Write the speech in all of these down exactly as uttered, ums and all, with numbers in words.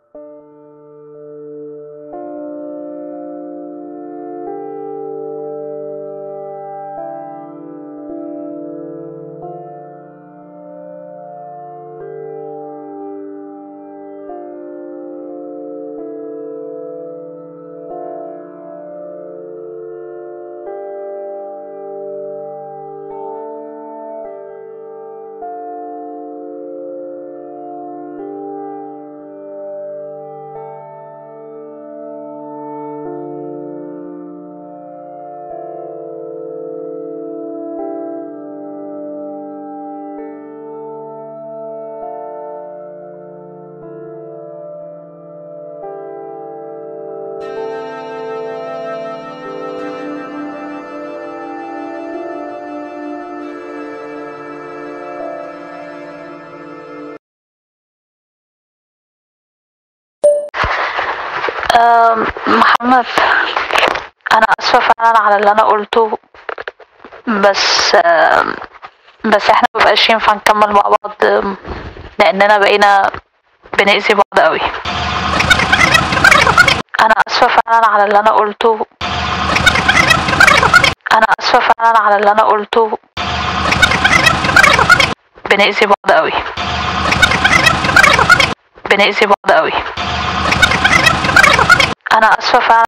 محمد، انا اسفه فعلا على اللي انا قلته، بس بس احنا مبقاش ينفع نكمل مع بعض لاننا بقينا بنأذي بعض قوي. انا اسفه فعلا على اللي انا قلته انا اسفه فعلا على اللي انا قلته بنأذي بعض قوي بنأذي بعض قوي انا اسفه فعلا.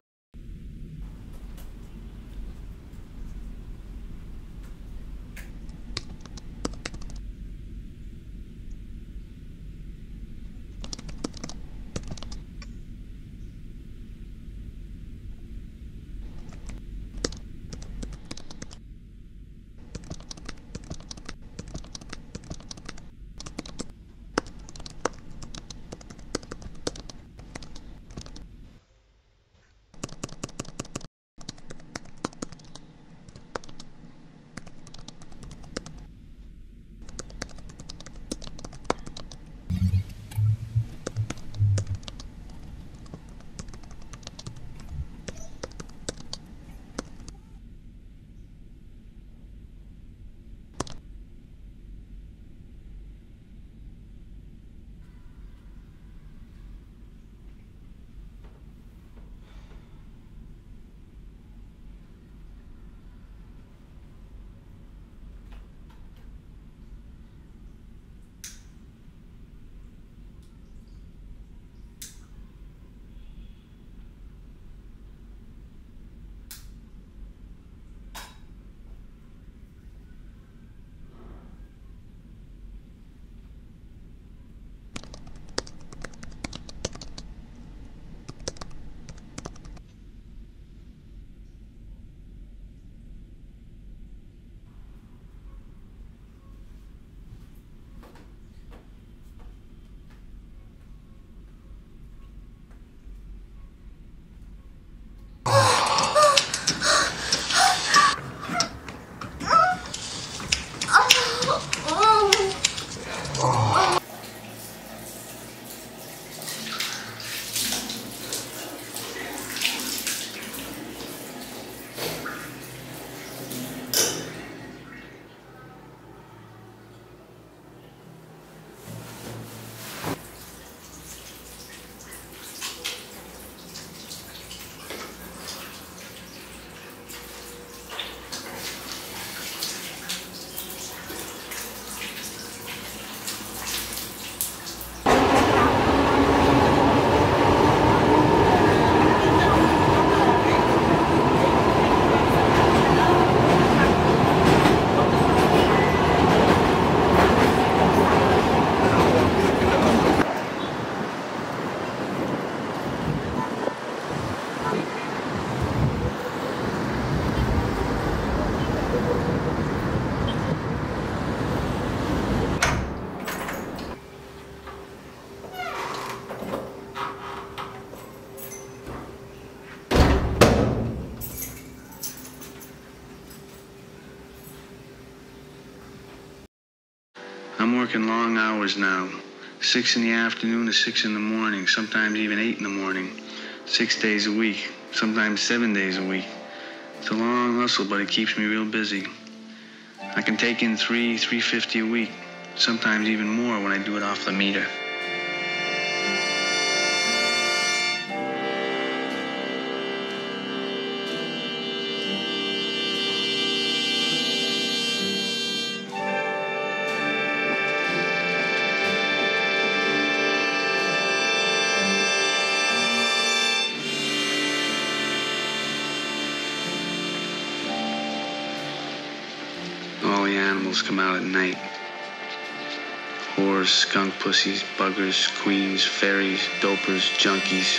I'm working long hours now, six in the afternoon to six in the morning, sometimes even eight in the morning, six days a week, sometimes seven days a week. It's a long hustle, but it keeps me real busy. I can take in three, three fifty a week, sometimes even more when I do it off the meter. animals come out at night. Whores, skunk pussies, buggers, queens, fairies, dopers, junkies.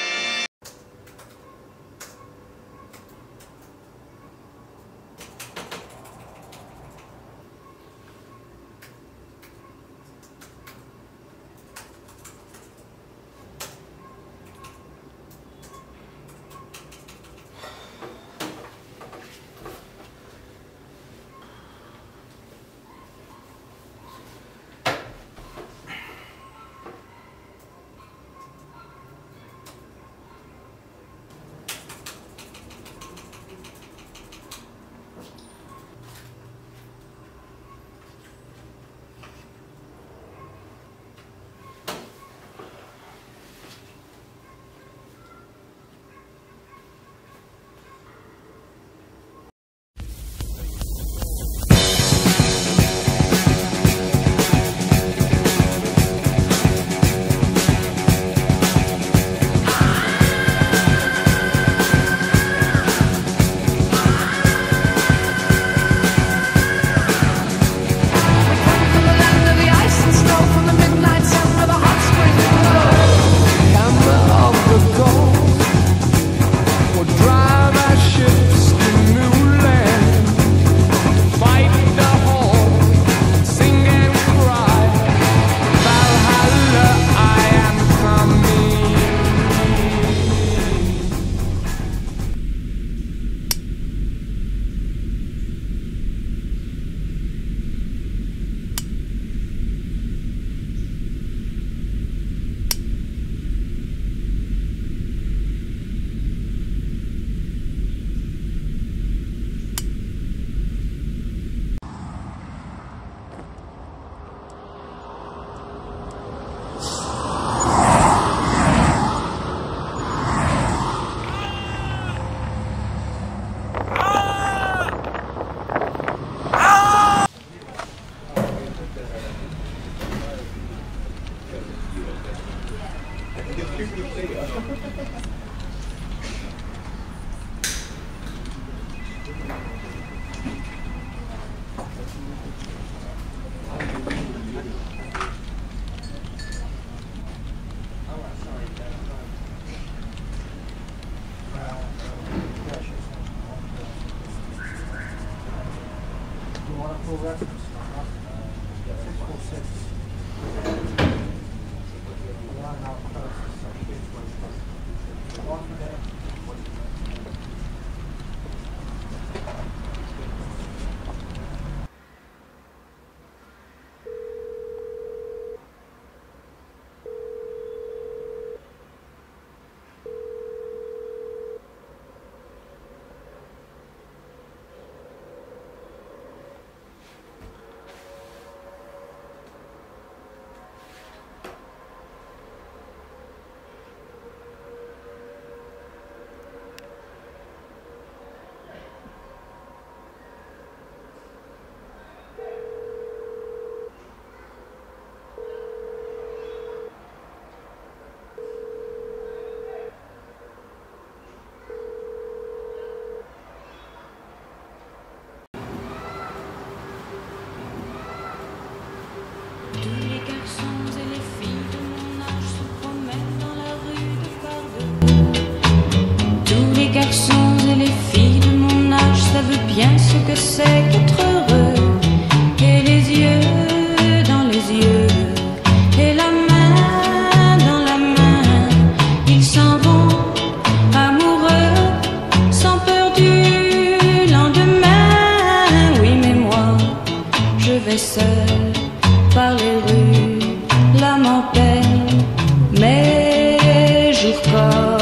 Bien ce que c'est qu'être heureux, et les yeux dans les yeux, et la main dans la main, ils s'en vont amoureux, sans peur du lendemain. Oui, mais moi, je vais seul par les rues, l'âme en peine, mes jours corps.